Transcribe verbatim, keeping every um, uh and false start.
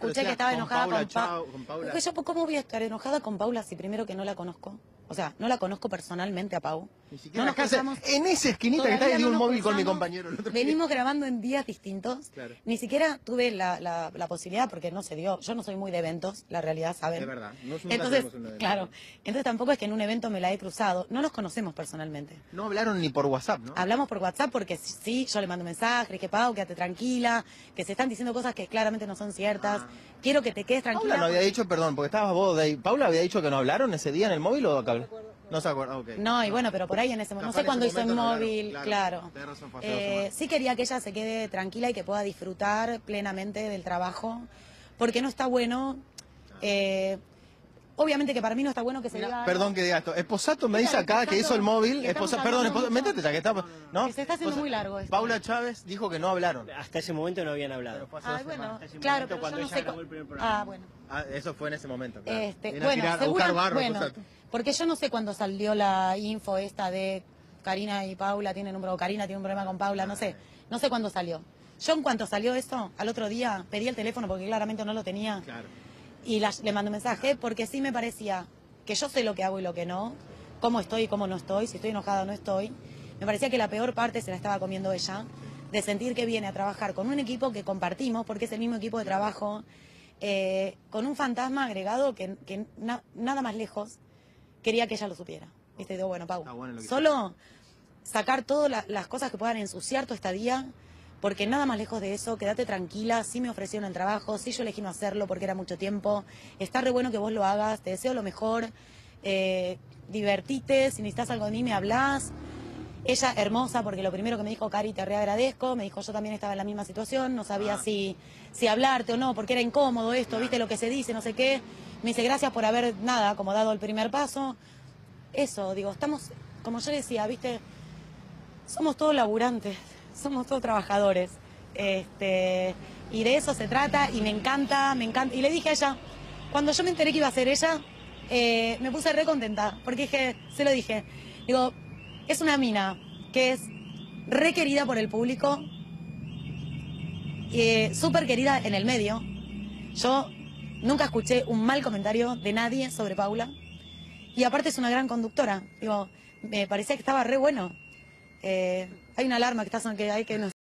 escuché decía, que estaba con enojada Paula, con, Pa chao, con Paula. Porque yo, ¿cómo voy a estar enojada con Paula si primero que no la conozco? O sea, no la conozco personalmente a Pau. Ni siquiera No acá, nos cruzamos, en esa esquinita que está, todavía di no un nos móvil con mi cruzamos. compañero. El otro Venimos grabando en días distintos. Claro. Ni siquiera tuve la, la, la posibilidad, porque no se dio. Yo no soy muy de eventos, la realidad, ¿saben? Es verdad. No, nunca Entonces, tenemos un evento. claro. Entonces tampoco es que en un evento me la he cruzado. No nos conocemos personalmente. No hablaron ni por WhatsApp, ¿no? Hablamos por WhatsApp porque sí, yo le mando mensajes, dije, Pau, quédate tranquila, que se están diciendo cosas que claramente no son ciertas. Ah. Quiero que te quedes tranquila. Paula no había porque- dicho, perdón, porque estabas vos de ahí. ¿Paula había dicho que no hablaron ese día en el móvil o acá? No se acuerda, ok. No, y bueno, pero por ahí en ese momento, no Capaz sé en cuándo ese hizo el momento no móvil, hablaron, claro. claro. Tenés razón, fue hace dos Eh, semanas. sí quería que ella se quede tranquila y que pueda disfrutar plenamente del trabajo, porque no está bueno, eh, obviamente que para mí no está bueno que se diga... Perdón que diga esto. Esposato me Mira, dice acá que Esposato, hizo el móvil. que estamos Esposa, perdón, hablando esposa, mucho. métete ya que está. ¿No? Que se está haciendo Esposa- muy largo esto. Paula Chávez dijo que no hablaron. Hasta ese momento no habían hablado. Pero fue hace Ay, dos bueno, semanas. Hasta ese claro, momento pero cuando yo no ella sé... grabó cu- el primer programa. Ah, bueno. Ah, eso fue en ese momento, claro. Este, Viene a bueno, tirar- a seguro, buscar barro, bueno, Esposato. porque yo no sé cuándo salió la info esta de Karina y Paula tienen un problema, Karina tiene un problema con Paula, no sé, no sé cuándo salió. Yo en cuanto salió eso, al otro día pedí el teléfono porque claramente no lo tenía Claro. y la- le mandé un mensaje porque sí me parecía que yo sé lo que hago y lo que no, cómo estoy y cómo no estoy, si estoy enojada o no estoy. Me parecía que la peor parte se la estaba comiendo ella, de sentir que viene a trabajar con un equipo que compartimos, porque es el mismo equipo de trabajo, eh, con un fantasma agregado que, que na- nada más lejos quería que ella lo supiera. ¿Viste? Digo, bueno, Pau, Está bueno lo que solo sacar todas la- las cosas que puedan ensuciar tu estadía, porque nada más lejos de eso, quédate tranquila, sí me ofrecieron el trabajo, sí yo elegí no hacerlo porque era mucho tiempo, está re bueno que vos lo hagas, te deseo lo mejor, eh, divertite, si necesitas algo de mí me hablás. Ella hermosa, porque lo primero que me dijo, Cari, te reagradezco, me dijo, yo también estaba en la misma situación, no sabía Ah. si, si hablarte o no, porque era incómodo esto, viste lo que se dice, no sé qué. Me dice, gracias por haber, nada, como dado el primer paso. Eso, digo, estamos, como yo decía, viste, somos todos laburantes, somos todos trabajadores. Este, y de eso se trata, y me encanta, me encanta. Y le dije a ella, cuando yo me enteré que iba a ser ella, eh, me puse re contenta, porque dije, se lo dije, digo, es una mina que es re querida por el público, eh, súper querida en el medio. Yo nunca escuché un mal comentario de nadie sobre Paula. Y aparte es una gran conductora. Digo, me parecía que estaba re bueno. Eh, hay una alarma que está son- que hay que nos